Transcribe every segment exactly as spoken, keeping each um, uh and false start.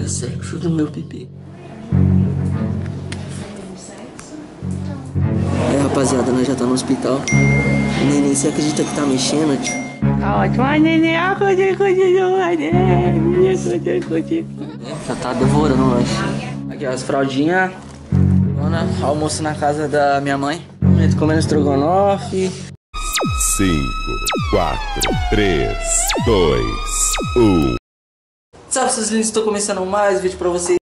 o sexo do meu bebê. É, rapaziada, nós já tá no hospital. O neném, você acredita que tá mexendo, tio? Tá ótimo. Ai, neném, ah, curti, curti, curti, curti. Já tá devorando o lanche. Aqui, ó, as fraldinhas. Almoço na casa da minha mãe. Comendo estrogonofe. cinco, quatro, três, dois, um. Salve, seus lindos, estou começando mais vídeo pra vocês.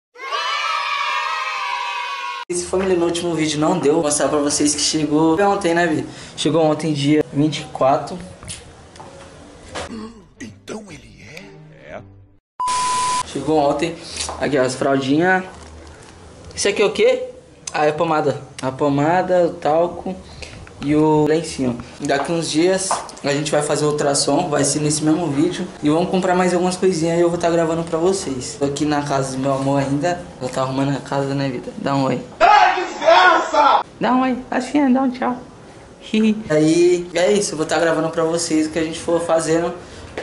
Esse família, no último vídeo não deu. Vou mostrar pra vocês que chegou ontem, né, Vi? Chegou ontem, dia vinte e quatro. Hum, então ele é? É. Chegou ontem. Aqui, ó, as fraldinhas. Isso aqui é o quê? Ah, é a pomada. A pomada, o talco e o lencinho. Daqui uns dias a gente vai fazer o ultrassom, vai ser nesse mesmo vídeo. E vamos comprar mais algumas coisinhas e eu vou estar gravando pra vocês. Tô aqui na casa do meu amor ainda. Ela tá arrumando a casa, né, vida? Dá um oi. Ah, desgraça! Dá um oi, assim, dá um tchau. Aí, é isso, eu vou estar gravando pra vocês o que a gente for fazendo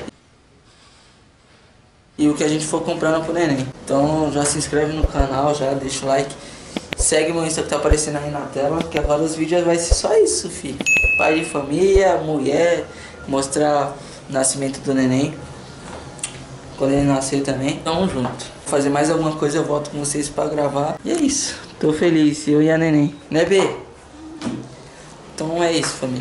e o que a gente for comprando pro neném. Então já se inscreve no canal, já deixa o like. Segue meu Insta que tá aparecendo aí na tela, que agora os vídeos vai ser só isso, filho. Pai de família, mulher, mostrar o nascimento do neném. Quando ele nascer também, tamo junto. Vou fazer mais alguma coisa, eu volto com vocês pra gravar. E é isso, tô feliz, eu e a neném. Né, B? Então é isso, família.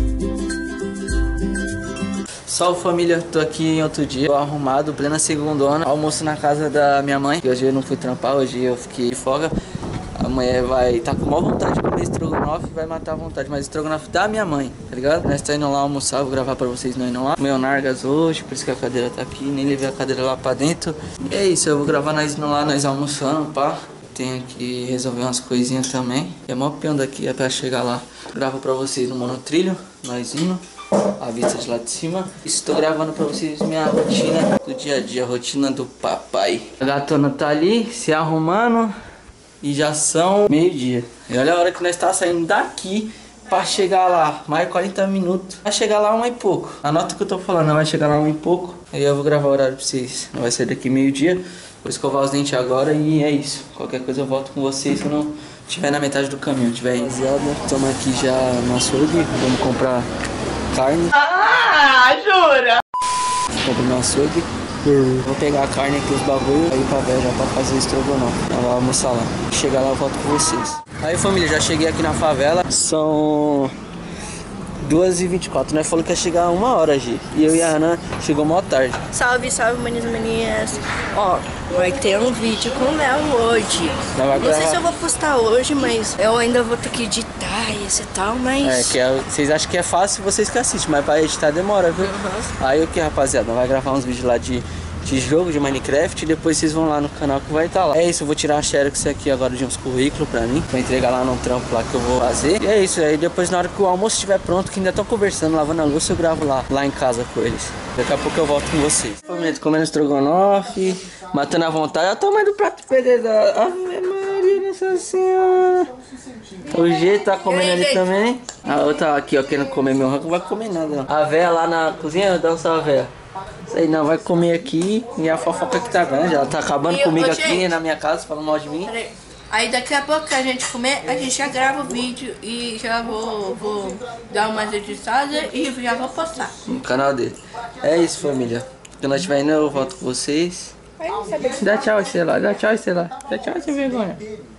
Salve, família, tô aqui em outro dia, tô arrumado, plena segundona. Almoço na casa da minha mãe. Hoje eu não fui trampar, hoje eu fiquei de folga. A mulher vai tá com maior vontade de comer estrogonofe, vai matar a vontade, mas estrogonofe da minha mãe, tá ligado? Nós tá indo lá almoçar, vou gravar pra vocês não indo lá. Meu Nargas hoje, por isso que a cadeira tá aqui, nem levei a cadeira lá pra dentro. E é isso, eu vou gravar nós indo lá, nós almoçando, pá. Tenho que resolver umas coisinhas também. É mó peão daqui, é pra chegar lá. Gravo pra vocês no monotrilho, nós indo. A vista de lá de cima. Estou gravando pra vocês minha rotina do dia a dia, a rotina do papai. A gatona tá ali, se arrumando. E já são meio-dia. E olha a hora que nós tá saindo daqui pra chegar lá. Mais quarenta minutos. Vai chegar lá uma e pouco. Anota o que eu tô falando, vai chegar lá uma e pouco. Aí eu vou gravar o horário pra vocês. Não vai sair daqui meio-dia. Vou escovar os dentes agora e é isso. Qualquer coisa eu volto com vocês se eu não estiver na metade do caminho. Tiver rapaziada, estamos aqui já no açougue. Vamos comprar carne. Ah, jura? Compro no açougue. Vou pegar a carne aqui, os bagulho, aí pra velho já pra fazer estrogonofe. Ela vai almoçar lá. Chegar lá eu volto com vocês. Aí, família, já cheguei aqui na favela. São duas e vinte e quatro, né? Falou que ia chegar uma hora, Gi. E eu e a Ana chegou mó tarde. Salve, salve, maninhos e maninhas. Ó, vai ter um vídeo com o Léo hoje. Não, vai Não sei gravar. se eu vou postar hoje, mas eu ainda vou ter que editar isso e tal, mas... É, que é, vocês acham que é fácil, vocês que assistem, mas pra editar demora, viu? Uhum. Aí o que, rapaziada? Vai gravar uns vídeos lá de, de jogo, de Minecraft, e depois vocês vão lá no canal que vai estar lá. É isso, eu vou tirar a xerox aqui agora de uns currículos pra mim, pra entregar lá no trampo lá que eu vou fazer. E é isso, aí depois na hora que o almoço estiver pronto, que ainda estão conversando, lavando a louça, eu gravo lá, lá em casa com eles. Daqui a pouco eu volto com vocês. Família, comendo estrogonofe, matando à vontade. Olha o tamanho do prato perdido. Ave Maria, Nossa Senhora. O G tá comendo ali também. A outra aqui, ó, querendo comer meu rango, não vai comer nada, não. A véia lá na cozinha, dá um salve, véia. Isso aí não, vai comer aqui e a fofoca que tá grande. Ela tá acabando E, comigo ô, aqui gente, na minha casa, falando mal de mim. Peraí. Aí daqui a pouco que a gente comer, a gente já grava o vídeo e já vou, vou dar umas editadas e já vou postar. No canal dele. É isso, família. Quando nós estiver indo, eu volto com vocês. Dá tchau, sei lá, dá tchau, sei lá. Dá tchau, sem vergonha.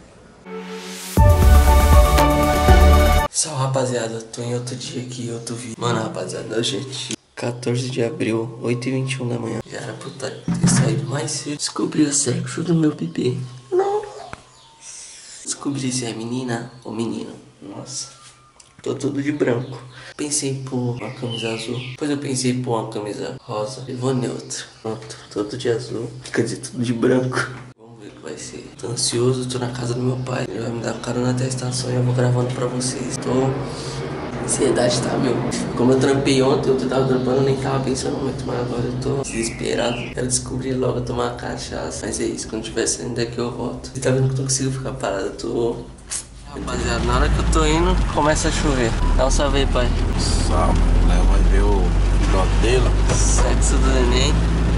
Salve, rapaziada, eu tô em outro dia aqui, outro vídeo. Mano, rapaziada, hoje é dia quatorze de abril, oito e vinte e um da manhã. Já era pra eu ter saído mais cedo. Descobri o sexo do meu bebê. Não. Descobri se é menina ou menino. Nossa, tô todo de branco. Pensei em pôr uma camisa azul. Depois eu pensei em pôr uma camisa rosa. E vou neutro. Pronto, todo de azul. Quer dizer, tudo de branco. Vamos ver o que vai ser. Tô ansioso, tô na casa do meu pai. Ele vai me dar carona até a estação e eu vou gravando pra vocês. Tô... Ansiedade, tá, meu? Como eu trampei ontem, eu tava trampando, eu nem tava pensando muito, mas agora eu tô desesperado. Quero descobrir logo, tomar uma cachaça. Mas é isso, quando tiver saindo daqui eu volto. Você tá vendo que eu não consigo ficar parado, eu tô... Rapaziada, na hora que eu tô indo, começa a chover. Dá um salve aí, pai. Salve, né? Vai ver o filhote dela. Sexo do neném.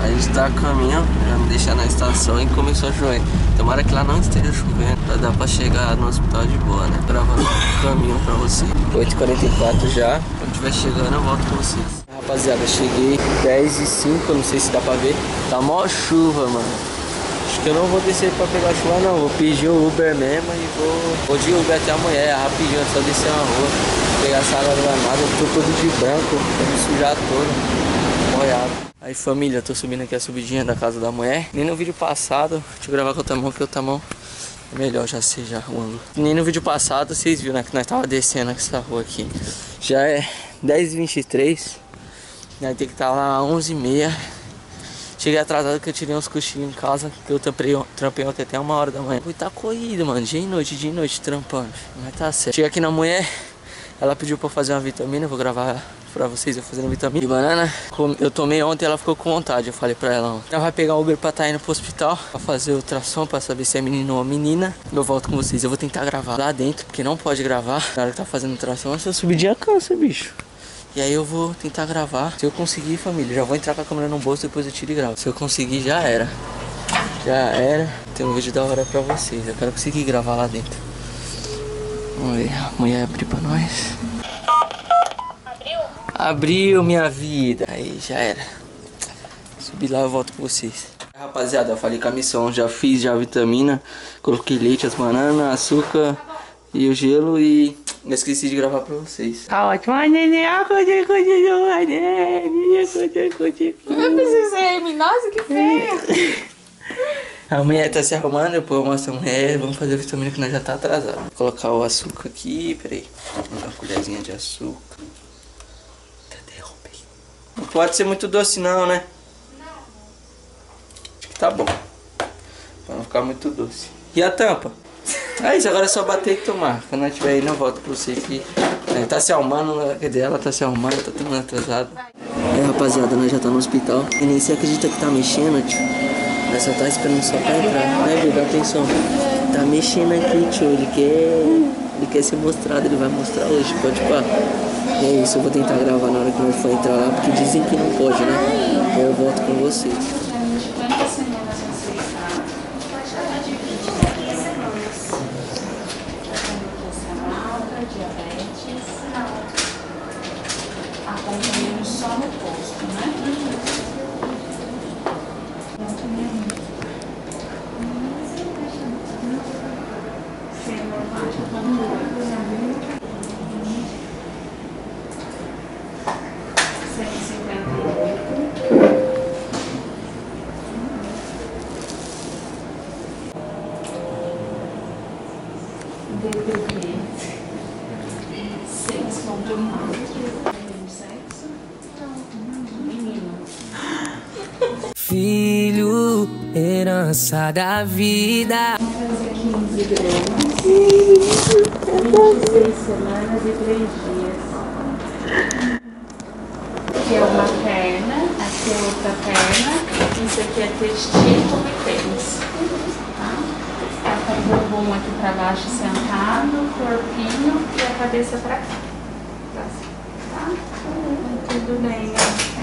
A gente tá a caminho pra me deixar na estação e começou a chover. Tomara que lá não esteja chovendo, pra dar pra chegar no hospital de boa, né? Gravando o caminho pra você. oito e quarenta e quatro já, quando estiver chegando eu volto com vocês. Rapaziada, cheguei dez e cinco, não sei se dá pra ver. Tá mó chuva, mano. Acho que eu não vou descer pra pegar chuva não, vou pedir o Uber mesmo e vou, vou de Uber até amanhã, rapidinho, é só descer uma rua, pegar essa água granada, eu tô todo de branco, vou me sujar todo, molhado. Aí família, tô subindo aqui a subidinha da casa da mulher, nem no vídeo passado, deixa eu gravar com outra mão, que outra mão é melhor, já sei já o ângulo. Nem no vídeo passado vocês viram, né, que nós tava descendo essa rua aqui, já é dez e vinte e três, nós tem que estar lá às onze e meia. Cheguei atrasado que eu tirei uns cochilos em casa, que eu trampei, trampei ontem até uma hora da manhã. Fui tá corrido, mano, dia e noite, dia e noite trampando, mas tá certo. Cheguei aqui na mulher, ela pediu pra eu fazer uma vitamina, eu vou gravar pra vocês eu fazendo vitamina de banana. Eu tomei ontem, ela ficou com vontade, eu falei pra ela ontem. Ela vai pegar o Uber pra tá indo pro hospital, pra fazer o ultrassom, pra saber se é menino ou menina. Eu volto com vocês, eu vou tentar gravar lá dentro, porque não pode gravar na hora que tá fazendo ultrassom, se eu subidinha cansa, bicho. E aí eu vou tentar gravar. Se eu conseguir, família, já vou entrar com a câmera no bolso, depois eu tiro e gravo. Se eu conseguir, já era. Já era. Tem um vídeo da hora pra vocês. Eu quero conseguir gravar lá dentro. Vamos ver. A mulher abriu pra nós. Abriu? Abriu, minha vida. Aí, já era. Subi lá e volto com vocês. Rapaziada, eu falei com a missão. Já fiz já a vitamina. Coloquei leite, as bananas, açúcar e o gelo e... eu esqueci de gravar pra vocês. Tá ótimo. Ai, neném, acorde, acorde, acorde, acorde. Eu precisei, nossa, que feio. A mulher tá se arrumando, depois eu mostro a mulher. Vamos fazer a vitamina que nós já tá atrasado. Vou colocar o açúcar aqui, peraí. Vou dar uma colherzinha de açúcar. Tá derrubei. Não pode ser muito doce não, né? Não. Acho que tá bom. Pra não ficar muito doce. E a tampa? É isso, agora é só bater e tomar. Quando nós estiver aí, não volto pra você aqui. É, tá se arrumando, cadê ela? Tá se arrumando, tá todo mundo atrasado. É, rapaziada, nós já tá no hospital. E nem você acredita que tá mexendo, tio. Nós só tá esperando só pra entrar. Né, Viu? Dá atenção. Tá mexendo aqui, tio. Ele quer, ele quer ser mostrado, ele vai mostrar hoje, pode pá. E é isso, eu vou tentar gravar na hora que nós for entrar lá, porque dizem que não pode, né? Aí eu volto com vocês. Acompanhamos só no posto, né? cento e cinquenta e oito. D P P seis ponto nove. Filho, herança da vida. quinze gramas, vinte e seis semanas e três dias. Aqui é uma perna, aqui é outra perna, isso aqui é testículo e pênis. Tá? Tá com o bumbum aqui pra baixo sentado, corpinho e a cabeça pra cá. Tá? Tudo bem, né?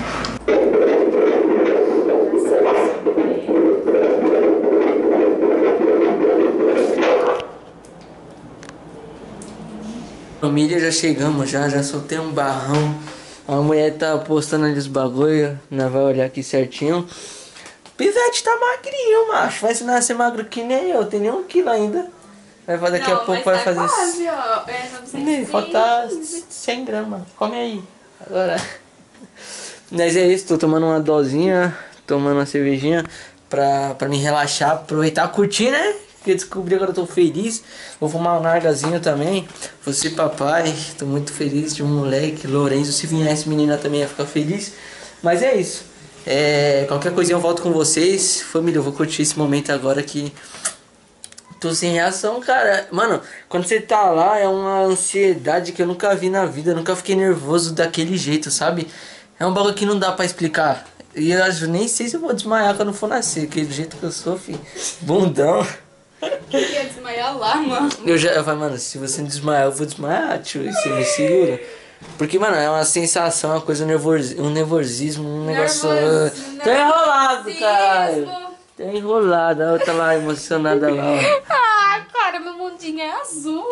Família, já chegamos, já, já soltei um barrão. A mulher tá postando ali os bagulho, nós vai olhar aqui certinho. Pivete tá magrinho, macho. Vai ensinar a ser magro que nem eu, tem nem um quilo ainda. Vai fazer daqui Não, a pouco, vai vai fazer. Quase, ó. É Nem, falta cem gramas. Come aí. Agora. Mas é isso, tô tomando uma dosinha, tomando uma cervejinha pra, pra me relaxar, aproveitar, curtir, né? Porque descobri agora, eu tô feliz. Vou fumar um nargazinho também. Você, papai, tô muito feliz de um moleque, Lourenço. Se viesse menina também ia ficar feliz. Mas é isso. É, qualquer coisinha eu volto com vocês. Família, eu vou curtir esse momento agora que tô sem reação, cara. Mano, quando você tá lá é uma ansiedade que eu nunca vi na vida. Eu nunca fiquei nervoso daquele jeito, sabe? É um bagulho que não dá pra explicar. E eu nem sei se eu vou desmaiar quando for nascer. Aquele jeito que eu sou, filho. Bundão. Eu ia desmaiar lá, mano. Eu já eu falei, mano, se você desmaiar, eu vou desmaiar, tio. E você me segura. Porque, mano, é uma sensação, uma coisa, um nervosismo, um negócio. Nervoso, Tá enrolado, caralho. Tá enrolado. A outra lá emocionada lá, ó. Ah, cara, meu mundinho é azul.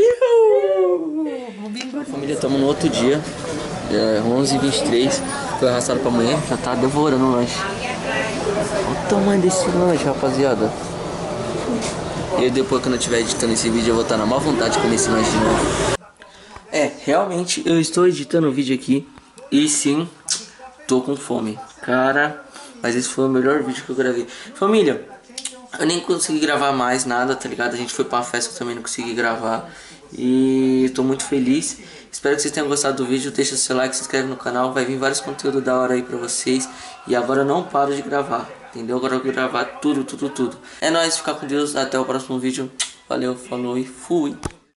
Família, estamos no outro dia. É onze e vinte e três. Foi arrastado pra amanhã. Já tá devorando o lanche. Olha o tamanho desse lanche, rapaziada. E depois, quando eu estiver editando esse vídeo, eu vou estar na má vontade de comer esse lanche de novo. É, realmente eu estou editando o vídeo aqui. E sim, tô com fome. Cara, mas esse foi o melhor vídeo que eu gravei. Família, eu nem consegui gravar mais nada, tá ligado? A gente foi pra uma festa, eu também não consegui gravar. E tô muito feliz. Espero que vocês tenham gostado do vídeo. Deixa seu like, se inscreve no canal. Vai vir vários conteúdos da hora aí pra vocês. E agora eu não paro de gravar, entendeu? Agora eu vou gravar tudo, tudo, tudo. É nóis, ficar com Deus. Até o próximo vídeo. Valeu, falou e fui.